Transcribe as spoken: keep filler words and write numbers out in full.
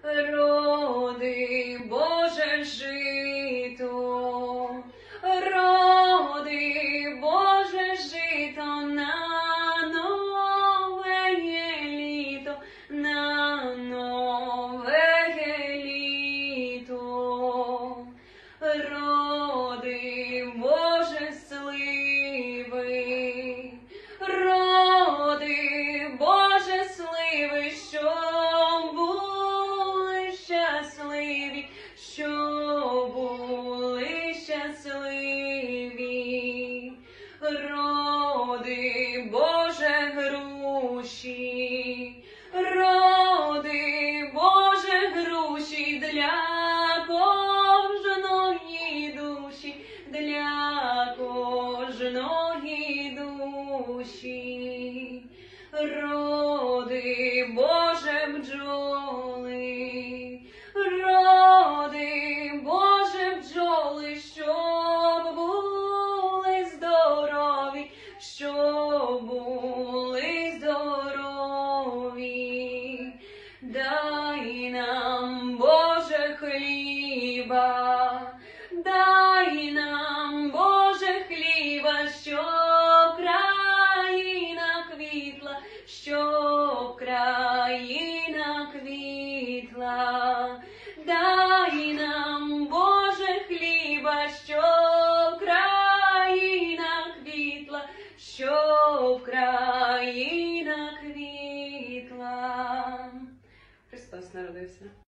роди, Боже, жито, роди, Боже, жито на нове літо, на нове літо. Роди, Боже, сливи, роди, Боже, сливи, щоб були щасливі, щоб були щасливі. Роди, Боже, груші, роди, Боже, груші для кожної душі, для кожної душі. Роди, Боже, бджоли,